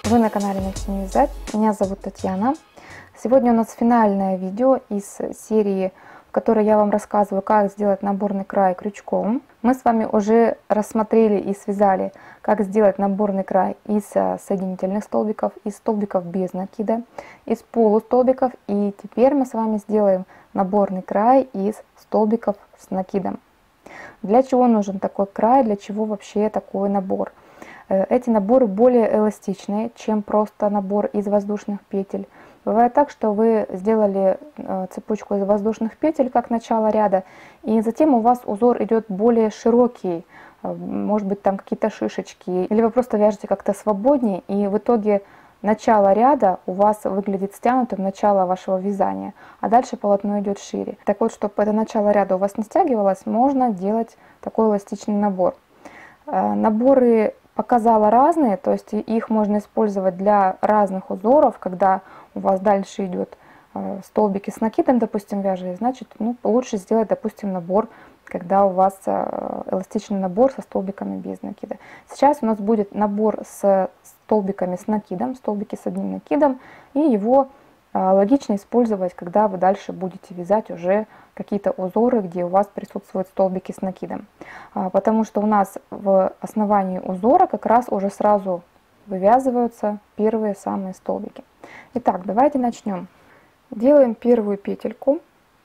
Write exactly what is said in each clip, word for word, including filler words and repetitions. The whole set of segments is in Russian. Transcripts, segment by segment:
Вы на канале Начни вязать. Меня зовут Татьяна. Сегодня у нас финальное видео из серии, в которой я вам рассказываю, как сделать наборный край крючком. Мы с вами уже рассмотрели и связали, как сделать наборный край из соединительных столбиков, из столбиков без накида, из полустолбиков. И теперь мы с вами сделаем наборный край из столбиков с накидом. Для чего нужен такой край, для чего вообще такой набор? Эти наборы более эластичные, чем просто набор из воздушных петель. Бывает так, что вы сделали цепочку из воздушных петель как начало ряда, и затем у вас узор идет более широкий, может быть там какие-то шишечки, или вы просто вяжете как-то свободнее, и в итоге начало ряда у вас выглядит стянутым, начало вашего вязания, а дальше полотно идет шире. Так вот, чтобы это начало ряда у вас не стягивалось, можно делать такой эластичный набор. Наборы показала разные, то есть их можно использовать для разных узоров. Когда у вас дальше идет столбики с накидом, допустим, вяжете, значит, ну, лучше сделать, допустим, набор, когда у вас эластичный набор со столбиками без накида. Сейчас у нас будет набор с столбиками с накидом, столбики с одним накидом, и его логично использовать, когда вы дальше будете вязать уже какие-то узоры, где у вас присутствуют столбики с накидом. Потому что у нас в основании узора как раз уже сразу вывязываются первые самые столбики. Итак, давайте начнем. Делаем первую петельку,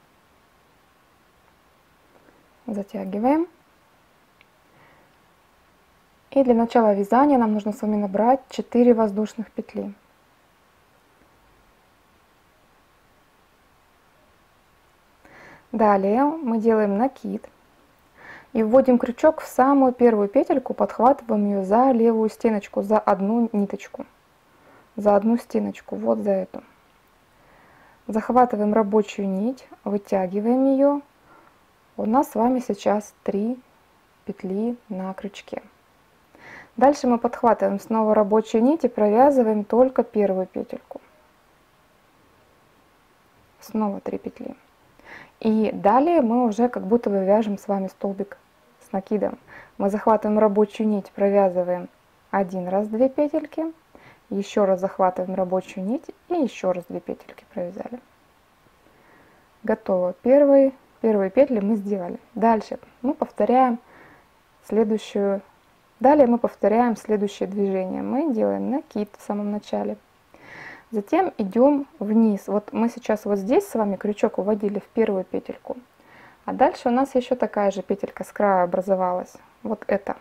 затягиваем. И для начала вязания нам нужно с вами набрать четыре воздушных петли. Далее мы делаем накид и вводим крючок в самую первую петельку, подхватываем ее за левую стеночку, за одну ниточку, за одну стеночку, вот за эту. Захватываем рабочую нить, вытягиваем ее. У нас с вами сейчас три петли на крючке. Дальше мы подхватываем снова рабочую нить и провязываем только первую петельку. Снова три петли. И далее мы уже как будто бы вяжем с вами столбик с накидом. Мы захватываем рабочую нить, провязываем один раз две петельки, еще раз захватываем рабочую нить и еще раз две петельки провязали. Готово. Первые, первые петли мы сделали. Дальше мы повторяем следующую. Далее мы повторяем следующее движение. Мы делаем накид в самом начале. Затем идем вниз. Вот мы сейчас вот здесь с вами крючок уводили в первую петельку. А дальше у нас еще такая же петелька с края образовалась. Вот это.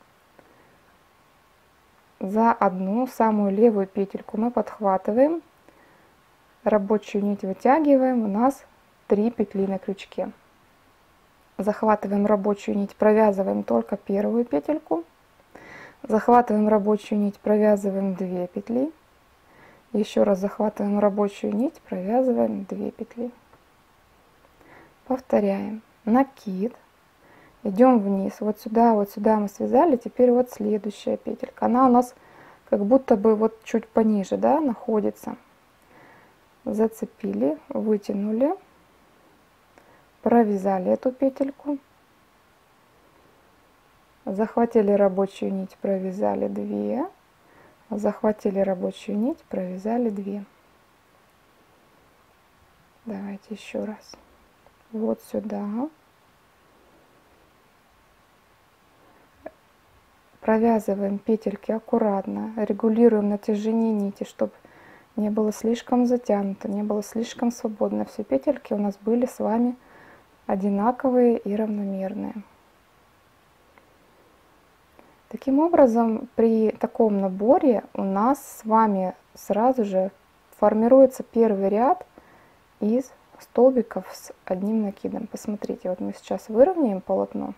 За одну самую левую петельку мы подхватываем. Рабочую нить вытягиваем. У нас три петли на крючке. Захватываем рабочую нить, провязываем только первую петельку. Захватываем рабочую нить, провязываем две петли. Еще раз захватываем рабочую нить, провязываем две петли. Повторяем. Накид. Идем вниз. Вот сюда, вот сюда мы связали. Теперь вот следующая петелька. Она у нас как будто бы вот чуть пониже, да, находится. Зацепили, вытянули. Провязали эту петельку. Захватили рабочую нить, провязали две. Захватили рабочую нить, провязали две. Давайте еще раз. Вот сюда. Провязываем петельки аккуратно, регулируем натяжение нити, чтобы не было слишком затянуто, не было слишком свободно. Все петельки у нас были с вами одинаковые и равномерные. Таким образом, при таком наборе у нас с вами сразу же формируется первый ряд из столбиков с одним накидом. Посмотрите, вот мы сейчас выровняем полотно.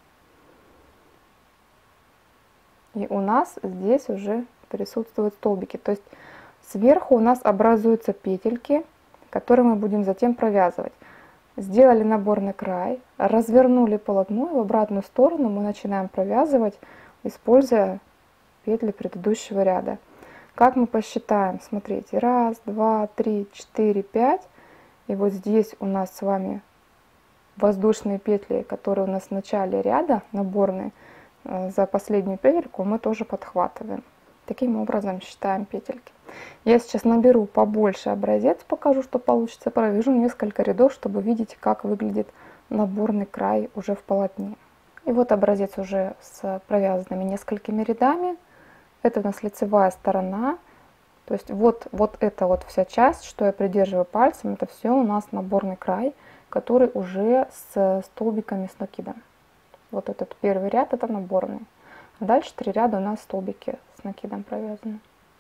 И у нас здесь уже присутствуют столбики. То есть сверху у нас образуются петельки, которые мы будем затем провязывать. Сделали наборный край, развернули полотно, и в обратную сторону мы начинаем провязывать, используя петли предыдущего ряда. Как мы посчитаем? Смотрите, раз, два, три, четыре, пять. И вот здесь у нас с вами воздушные петли, которые у нас в начале ряда, наборные, за последнюю петельку мы тоже подхватываем. Таким образом считаем петельки. Я сейчас наберу побольше образец, покажу, что получится, провяжу несколько рядов, чтобы видеть, как выглядит наборный край уже в полотне. И вот образец уже с провязанными несколькими рядами. Это у нас лицевая сторона. То есть вот, вот эта вот вся часть, что я придерживаю пальцем, это все у нас наборный край, который уже с столбиками с накидом. Вот этот первый ряд это наборный. А дальше три ряда у нас столбики с накидом провязаны.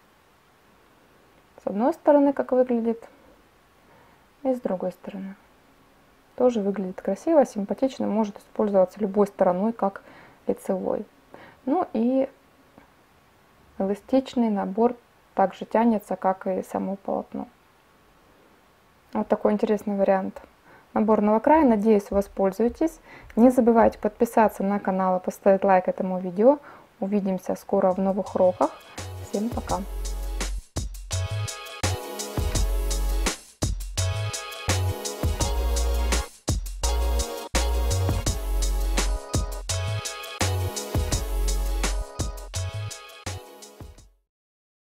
С одной стороны как выглядит, и с другой стороны. Тоже выглядит красиво, симпатично, может использоваться любой стороной как лицевой. Ну и эластичный набор также тянется, как и само полотно. Вот такой интересный вариант наборного края. Надеюсь, воспользуетесь. Не забывайте подписаться на канал и поставить лайк этому видео. Увидимся скоро в новых уроках. Всем пока!